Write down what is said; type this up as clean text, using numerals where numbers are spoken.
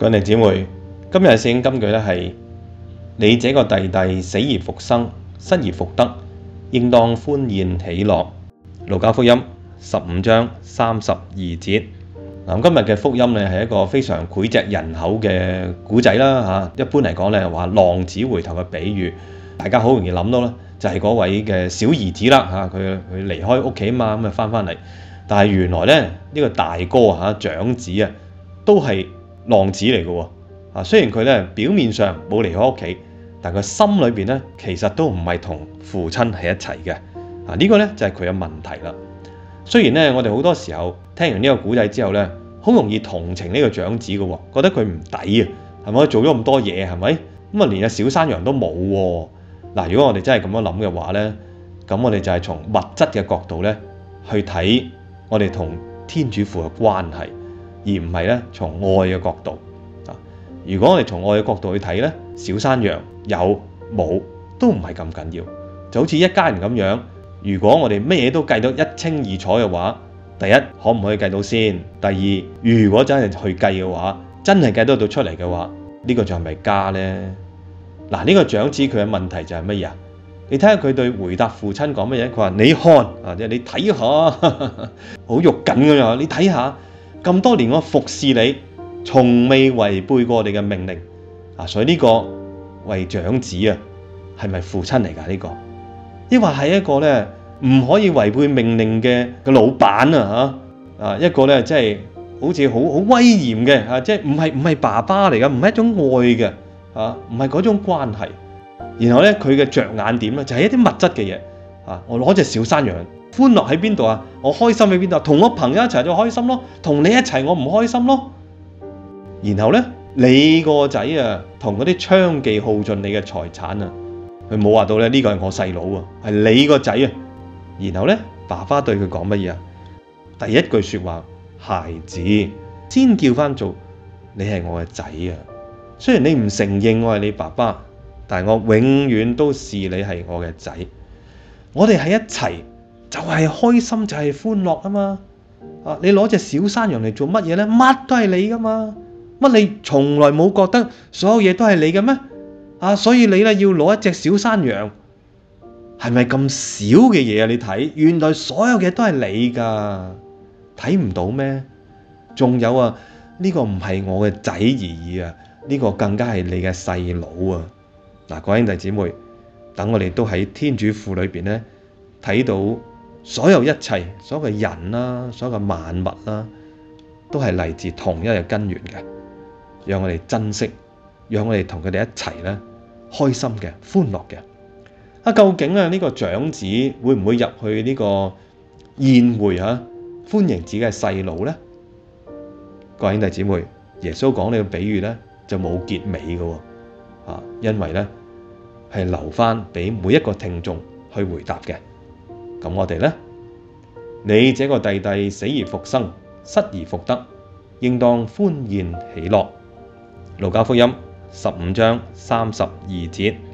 各位弟兄姊妹，今日嘅聖經金句咧係：你這個弟弟死而復生，失而復得，應當歡宴喜樂。路加福音15章32節。嗱，今日嘅福音咧係一個非常膾炙人口嘅古仔啦嚇。一般嚟講咧話浪子回頭嘅比喻，大家好容易諗到啦，就係嗰位嘅小兒子啦嚇。佢離開屋企嘛，咁啊翻嚟，但係原來咧呢個大哥嚇長子啊都係浪子嚟嘅喎。啊，雖然佢咧表面上冇離開屋企，但佢心裏邊咧其實都唔係同父親喺一齊嘅。啊，呢個咧就係佢嘅問題啦。雖然咧我哋好多時候聽完呢個古仔之後咧，好容易同情呢個長子嘅喎，覺得佢唔抵啊，係咪做咗咁多嘢係咪？咁啊連個小山羊都冇喎。嗱，如果我哋真係咁樣諗嘅話咧，咁我哋就係從物質嘅角度咧去睇我哋同天主父嘅關係，而唔係咧從愛嘅角度。如果我哋從愛嘅角度去睇咧，小山羊有冇都唔係咁緊要，就好似一家人咁樣。如果我哋乜嘢都計到一清二楚嘅話，第一可唔可以計到先？第二，如果真係去計嘅話，真係計得到出嚟嘅話，呢個就係咪家呢？嗱，呢個長子佢嘅問題就係乜嘢啊？你睇下佢對回答父親講乜嘢？佢話：你看啊，即係你睇下，好肉緊咁樣。你睇下咁多年我服侍你，從未違背過你嘅命令啊！所以呢個為長子啊，係咪父親嚟㗎？呢個抑或係一個咧唔可以違背命令嘅老闆啊？嚇一個咧即係好似好威嚴嘅嚇，即係唔係爸爸嚟㗎，唔係一種愛嘅嚇，唔係嗰種關係。然後咧佢嘅着眼點咧就係一啲物質嘅嘢嚇。我攞隻小山羊，歡樂喺邊度啊？我開心喺邊度？同我朋友一齊就開心咯，同你一齊我唔開心咯。然後咧，你個仔啊，同嗰啲娼妓耗盡你嘅財產啊，佢冇話到咧呢個係我細佬啊，係你個仔啊。然後咧，爸爸對佢講乜嘢啊？第一句說話，孩子，先叫翻做你係我嘅仔啊。雖然你唔承認我係你爸爸，但係我永遠都視你係我嘅仔。我哋喺一齊就係開心，就係歡樂啊嘛。啊，你攞隻小山羊嚟做乜嘢咧？乜都係你噶嘛。乜你從來冇覺得所有嘢都係你嘅咩？啊，所以你咧要攞一隻小山羊，係咪咁少嘅嘢啊？你睇，原來所有嘢都係你噶，睇唔到咩？仲有啊，呢個唔係我嘅仔而已啊，呢個更加係你嘅細佬啊！嗱，各位兄弟姊妹，等我哋都喺天主父裏邊咧睇到所有一切，所有嘅人啦，所有嘅萬物啦，都係嚟自同一個根源嘅。讓我哋珍惜，讓我哋同佢哋一齊咧開心嘅、歡樂嘅。究竟呢個長子會唔會入去呢個宴會歡迎自己嘅細佬咧？各位兄弟姊妹，耶穌講呢個比喻咧就冇結尾嘅喎，因為咧係留翻俾每一個聽眾去回答嘅。咁我哋咧，你這個弟弟死而復生，失而復得，應當歡宴喜樂。路加福音15章32節。